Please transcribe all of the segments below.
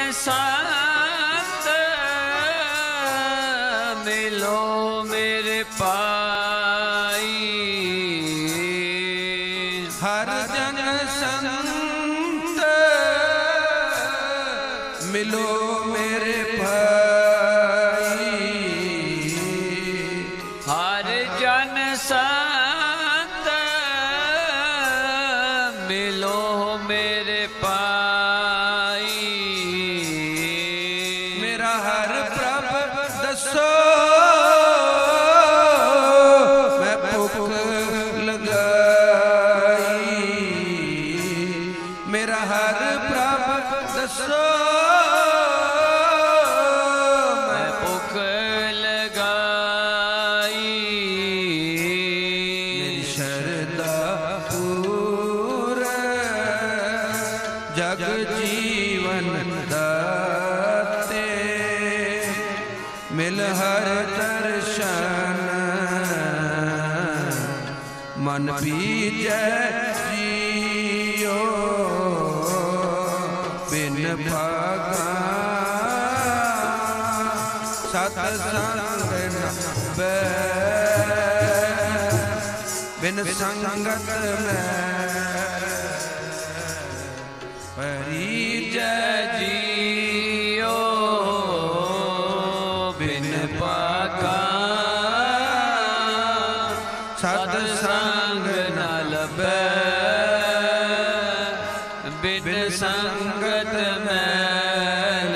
संत मिलो मेरे पाई। हर जन संत मिलो मेरे भाई। हर जन संत मिलो मेरे पाई। मेरा हर प्रभ दसो मैं भुख लगाई। मेरा हर प्रभ दसो मैं भुख लगाई। मेरी शरदा पूरे जग जीवन दाते। मिल हर दर्शन मन बीजै जियो बिन भागा। सतसंग न बिन संगत में परिजय जियो बिन पाका। सतसंग न लभै बिन संगत मैल।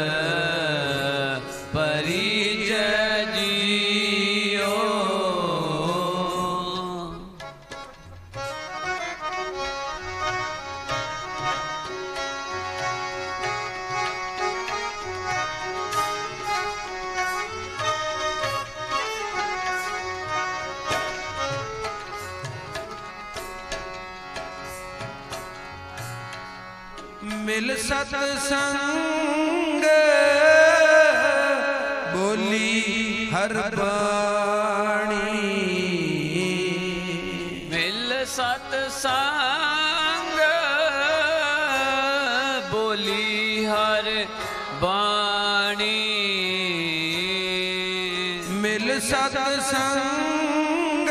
परिजय जियो। मिल सतसंग बोली हर बाणी। मिल सतसंग बोली हर बाणी। मिल सतसंग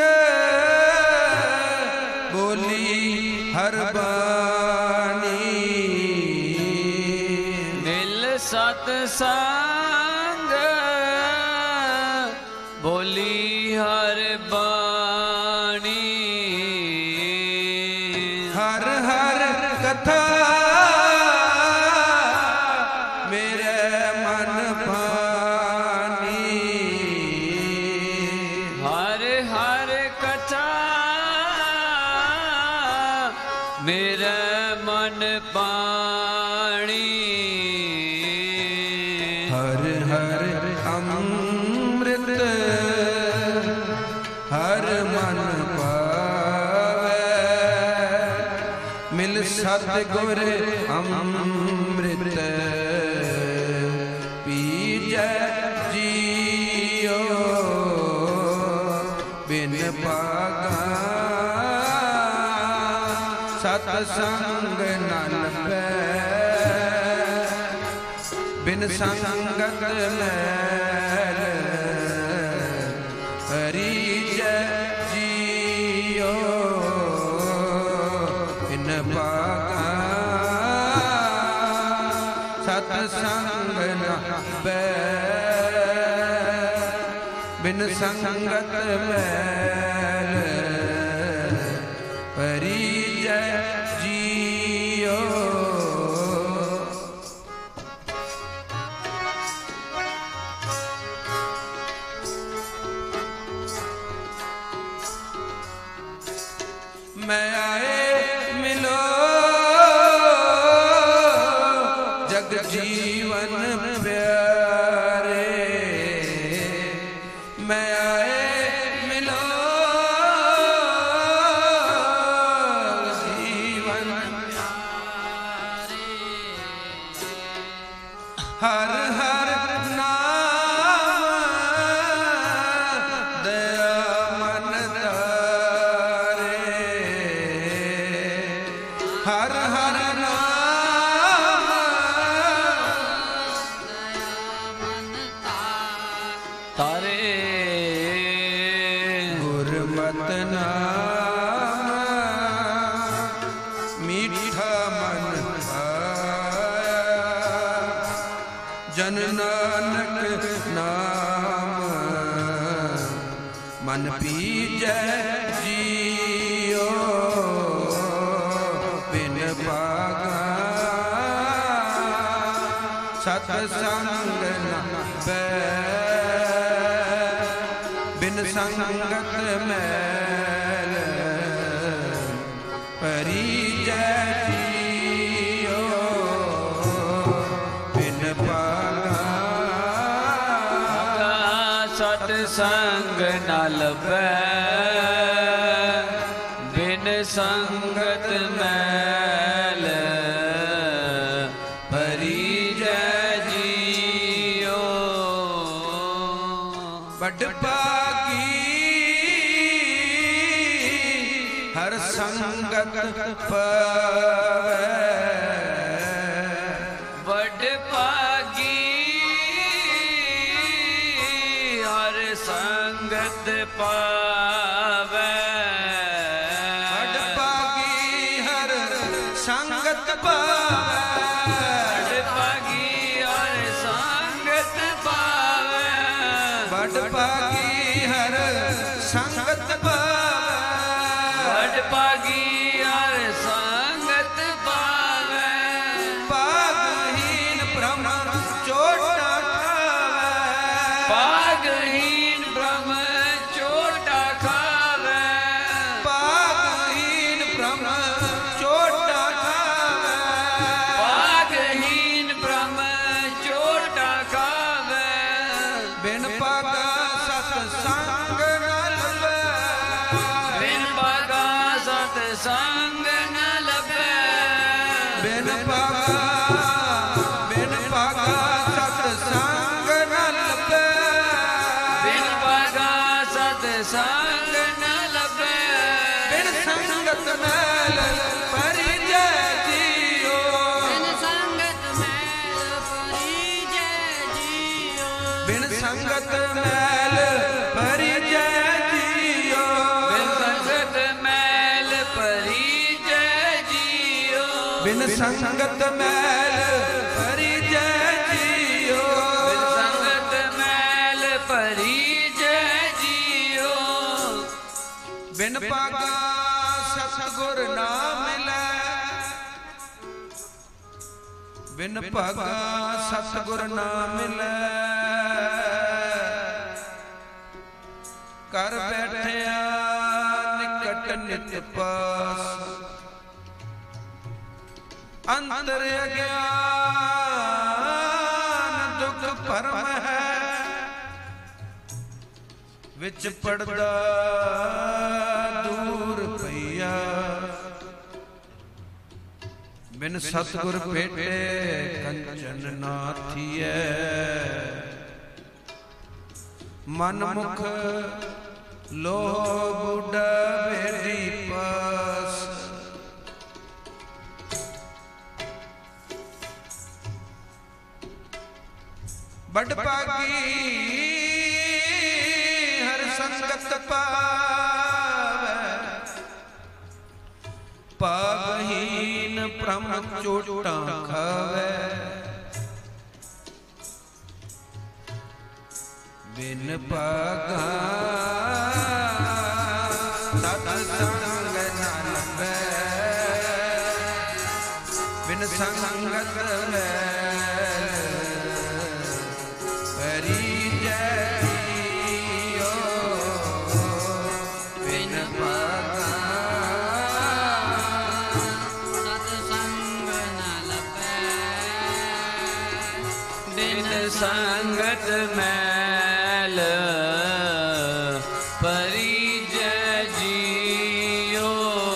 बोली हर बाणी। मिल सतसंग बोली हर बाणी। हर हर कथा मेरे मन भानी। हर हर कथा मेरे मन पाणी। हर हर अमृत हर मन पावे। मिल सतगुर अमृत पीजै जियो बिन पागा। सतसंग न लभै बिन संगत मैल। परिजय जियो बिन पागा। सतसंग न लभै बिन संगत मैल। परिजय जियो। मैं आए मिलो जग जीवन प्यारे। मैं आए मिलो जीवन हर हर नाम दया मन तारे। हर हर नाम जन नानक नाम मन पीजै जियो बिन भागा सतसंग न पै बिन संगत मैल परिजै जियो बिन भागा सतसंग न लभै बिन संगत मैल परिजै जियो बड़ भागी हर संगत पावै बड़ भागी हर संगत पावै बड़ भागी हर संगत पावै बड़ भागी हर संगत पावै बड़ भागी हर संगत पावै बड़ भागी हर संगत पावै पागहीन ब्रह्म चोटा खावै पागहीन ब्रह्म चोटा खावै पागहीन ब्रह्म चोटा खावै पागहीन ब्रह्म चोटा खावै बिन पागा सतसंग न लभै बिन पागा सतसंग न लभै बिन पागा सतसंग न लभै बिन पागा सतसंग न लभै बिन संगत मैल परिजै जियो बिन संगत मैल परिजै जियो बिन संगत मैल परिजै जियो बिन संगत मैल परिजै जियो बिन संगत मैल परिजै जियो बिन संगत मैल परिजै जियो बिन पागा सतगुर ना मिलै बिन पागा सतगुर ना मिलै कर बैठिया निकट नित पास अंतर अज्ञान दुख भरम है विच पड़दा दूर पईया बिन सतगुर भेटे कंचन ना थिए मन मुख लोह बुढ़ा बेड़ी पास बड़ भागी हर संगत पावै पागहीन ब्रह्म चोटा खावै बिन पागा सतसंग न लभै बिन संगत मैल परिजै जियो बिन पागा सतसंग न लभै बिन संगत मैल परिजै जियो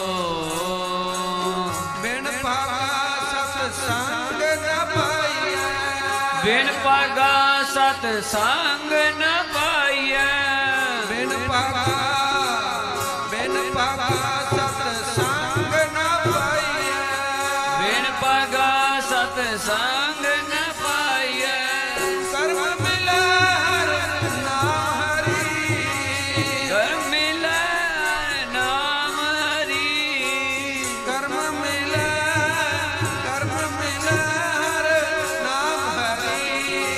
बिन पागा सतसंग न पाइयै बिन पागा सतसंग न पाइयै बिन पागा सतसंग न पाइयै बिन पागा सतसंग न पाइयै कर्म मिलै हर नाम हरि कर मिलै नाम हरि कर्म मिलै हर नाम हरि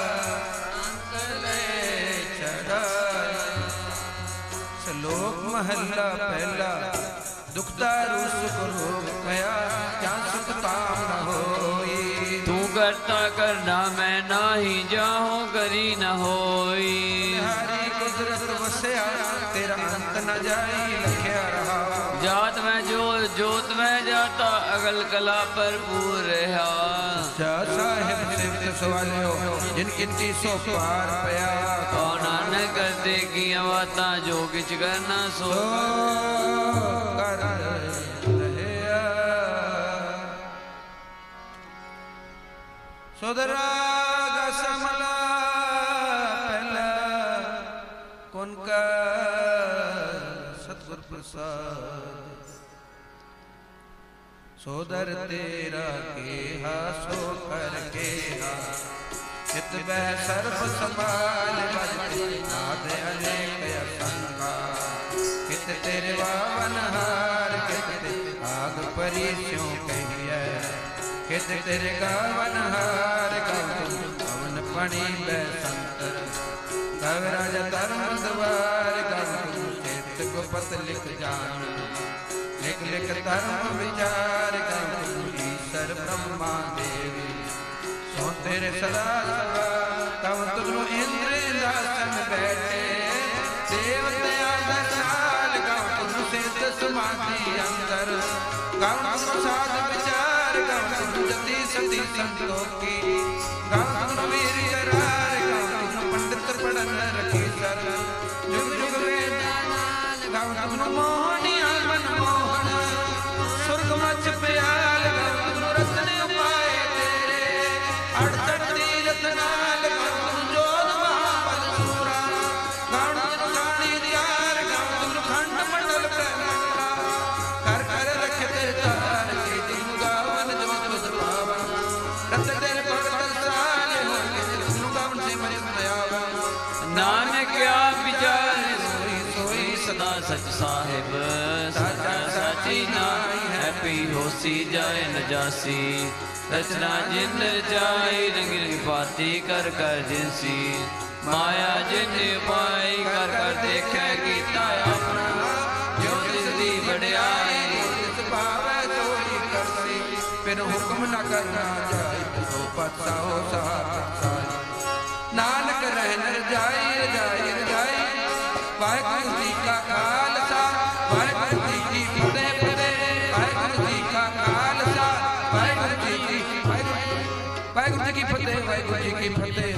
महला पहला दुखदारू सुख रोग भया क्या सुख काम न होई। तू करता करना मैं नाही जाहूं करी न होई। हरी कुदरत वसया तेरा अंत न जाई लखया रहा। जात में जोत में जाता अगल कला भरपूर रहा। जा साहिब सिफत सवालियो जिनकी 300 पार पया। कौन न कर देगी बाता जो किच करना सो कर रहया। सोदरा गसमला पहला कौन का सतगुर प्रसाद। सोदर तेरा के हासो कर के हा चित बह सर्व संभाल बजते नाद अनेक असंगा। कित तेरे बावन हार कित आग परी स्यों कहिए। कित तेरे गावन हार गवन पवन पणी बैसंतर। गव राजा धर्म द्वार गवन चित गुपत लिख जान। लिख लिख धर्म विचार गवन ईश्वर ब्रह्मा देवी। सो तेरे सदा सदा तब तुझो इंद्र इंद्रासन बैठे। देवते आदर नाल गवन तुझ सिद्ध समाधि अंतर। गवन प्रसाद विचार गवन जति सती संतोखी। गवन वीर करार गवन पंडित पढ़न रखी सर। जुग जुग वेद गवन मोहनी मन मोहन। सुर्ग मच प्याल गवन रत्न उपाय तेरे। अड़सठ तीरथ नाल गवन जोध महाबल सूरा। गवन गानी दियार गवन खंड मंडल ब्रह्मंडा। कर कर रखते तार के दिन गावन जो तुझ पावन। रत तेरे भगत साल हो गवन से मर दयावा। नानक क्या विचार सोई सोई सदा सच साहिब। सचा सची नाई है पी होसी जाए न जासी। रचना जिन रचाई रंग रंग पाती कर कर जिनसी। माया जिन पाई कर कर देखे गीता अपना। जो जिसदी बड़ाई जिस पावे सोई करसी। फिर हुक्म न करना जाए तो पता हो सहा। नानक रहन रजाई रजाई रजाई। वाहिगुरु जी का खालसा वाहिगुरु जी की फतेह फतेह। वाहिगुरु जी का खालसा वाहिगुरु जी की वाहिगुरु जी की फतेह वाहिगुरु जी की फतेह।